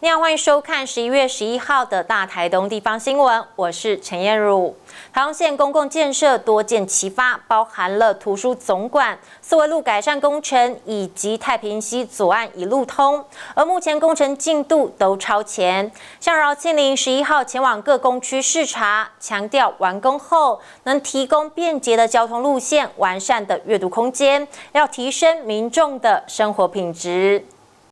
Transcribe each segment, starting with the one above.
你好，欢迎收看11月11号的大台东地方新闻，我是陈燕茹。台东县公共建设多件齐发，包含了图书总馆、四维路改善工程以及太平溪左岸一路通，而目前工程进度都超前。像饶庆林11号前往各工区视察，强调完工后能提供便捷的交通路线、完善的阅读空间，要提升民众的生活品质。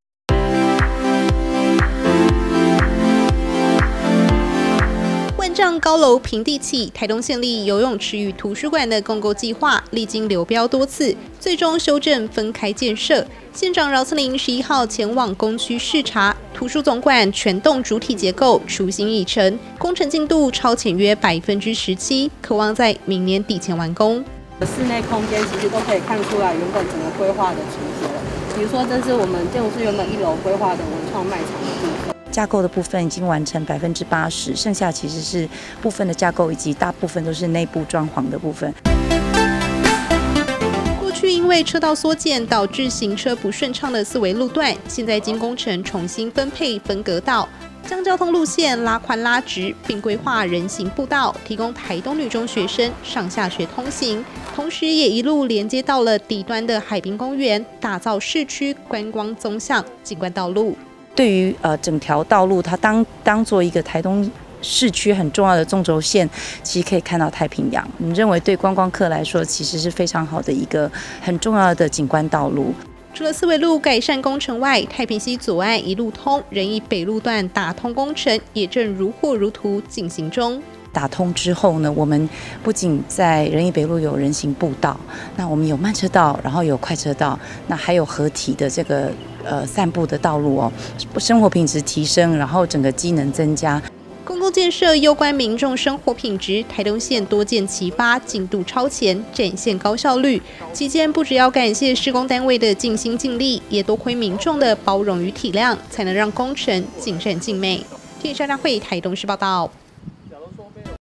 万丈高楼平地起，台东县立游泳池与图书馆的共构计划历经流标多次，最终修正分开建设。县长饶庆林11号前往工区视察，图书总馆全栋主体结构雏形已成，工程进度超前约17%，渴望在明年底前完工。 室内空间其实都可以看出来原本整个规划的情节了，比如说这是我们建筑师原本1楼规划的文创卖场的部分。 架构的部分已经完成80%，剩下其实是部分的架构以及大部分都是内部装潢的部分。 过去因为车道缩减导致行车不顺畅的四维路段，现在经工程重新分配分隔道，将交通路线拉宽拉直，并规划人行步道，提供台东女中学生上下学通行，同时也一路连接到了底端的海滨公园，打造市区观光纵向景观道路。 对于整条道路，它当做一个台东市区很重要的纵轴线，其实可以看到太平洋。我们认为对观光客来说，其实是非常好的一个很重要的景观道路。 除了四维路改善工程外，太平溪左岸一路通仁义北路段打通工程也正如火如荼进行中。 打通之后呢，我们不仅在仁义北路有人行步道，那我们有慢车道，然后有快车道，那还有合体的这个散步的道路哦，生活品质提升，然后整个机能增加。 公共建设攸关民众生活品质，台东县多件齐发，进度超前，展现高效率。期间不只要感谢施工单位的尽心尽力，也多亏民众的包容与体谅，才能让工程尽善尽美。记者张慧台东市报道。